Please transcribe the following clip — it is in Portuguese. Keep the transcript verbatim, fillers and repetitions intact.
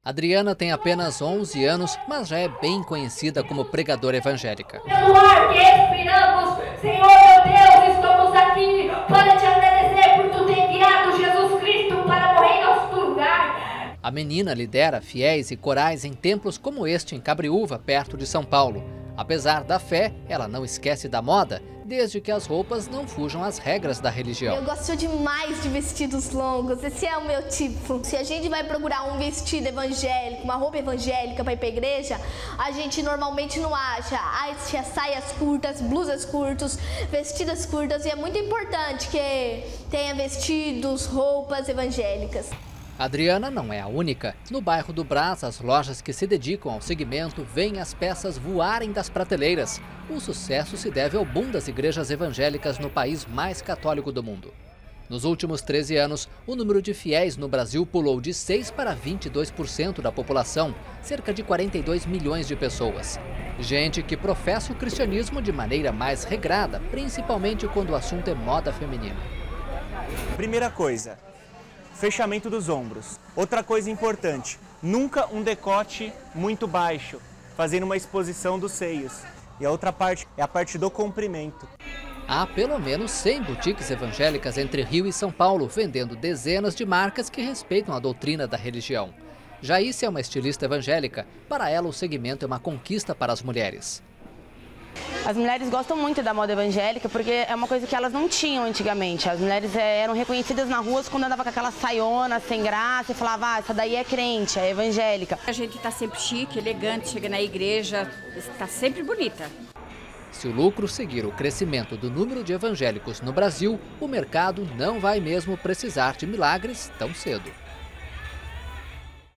Adriana tem apenas onze anos, mas já é bem conhecida como pregadora evangélica. Pelo ar que respiramos, Senhor meu Deus, estamos aqui para te agradecer por tu ter enviado Jesus Cristo para morrer em nosso lugar. A menina lidera fiéis e corais em templos como este em Cabriúva, perto de São Paulo. Apesar da fé, ela não esquece da moda, desde que as roupas não fujam às regras da religião. Eu gosto demais de vestidos longos, esse é o meu tipo. Se a gente vai procurar um vestido evangélico, uma roupa evangélica para ir para a igreja, a gente normalmente não acha. Acha saias curtas, blusas curtas, vestidas curtas, e é muito importante que tenha vestidos, roupas evangélicas. Adriana não é a única. No bairro do Brás, as lojas que se dedicam ao segmento veem as peças voarem das prateleiras. O sucesso se deve ao boom das igrejas evangélicas no país mais católico do mundo. Nos últimos treze anos, o número de fiéis no Brasil pulou de seis para vinte e dois por cento da população, cerca de quarenta e dois milhões de pessoas. Gente que professa o cristianismo de maneira mais regrada, principalmente quando o assunto é moda feminina. Primeira coisa, fechamento dos ombros. Outra coisa importante, nunca um decote muito baixo, fazendo uma exposição dos seios. E a outra parte é a parte do comprimento. Há pelo menos cem boutiques evangélicas entre Rio e São Paulo, vendendo dezenas de marcas que respeitam a doutrina da religião. Jaíce é uma estilista evangélica. Para ela, o segmento é uma conquista para as mulheres. As mulheres gostam muito da moda evangélica porque é uma coisa que elas não tinham antigamente. As mulheres eram reconhecidas na rua quando andava com aquela saiona sem graça e falava, ah, essa daí é crente, é evangélica. A gente está sempre chique, elegante, chega na igreja, está sempre bonita. Se o lucro seguir o crescimento do número de evangélicos no Brasil, o mercado não vai mesmo precisar de milagres tão cedo.